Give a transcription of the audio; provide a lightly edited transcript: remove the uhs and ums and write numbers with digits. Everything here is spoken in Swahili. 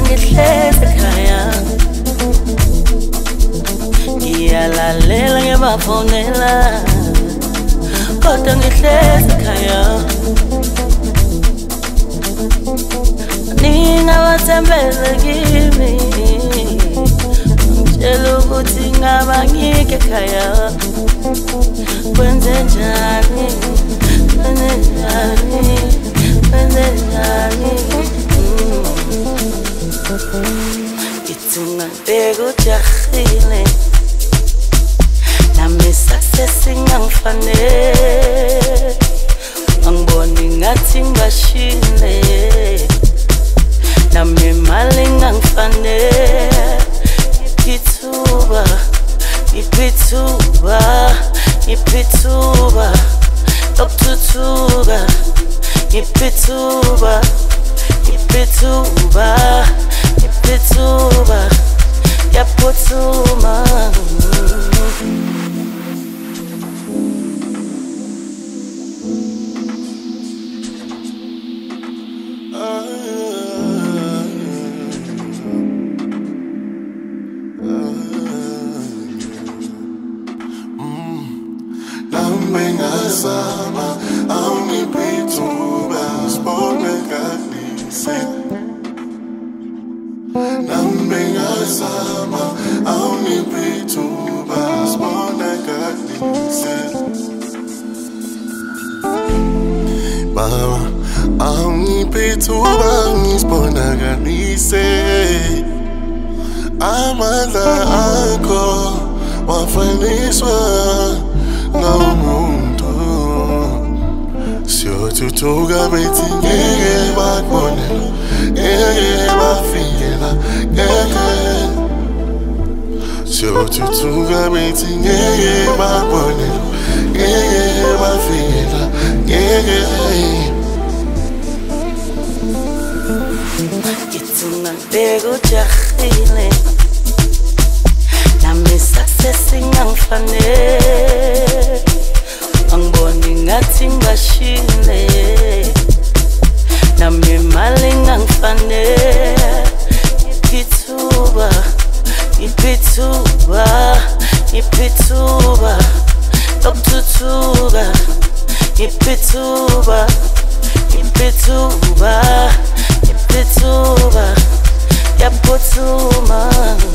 ngihlezi ekhaya ngiyalalela ngiyabafonela kodwa ngihlezi ekhaya ningawathembele kimi ngitshela ukuthi ngaba ngike ekhaya kwenzenjani Itunga bego jahile nami success ngangifane angiboni ngathi ngashile nami mali ngangifane ipithuba Okuthuka ipithuba yaphuthuma Sama, aunipithuba sibonakalisile Nami ngasama, aunipithuba sibonakalisile Baba, aunipithuba sibonakalisile Amandla akho wafaniswa nawumuntu Siyothuthuka bethi ngeke bakubonela ngeke bafikela ngeke Siyothuthuka bethi ngeke bakubonela ngeke bafikela ngeke Itunga bego jahile nami success ngangifane angiboni ngathi ngashile nami mali ngangifane ipithuba okuthuthuka ipithuba yaphuthuma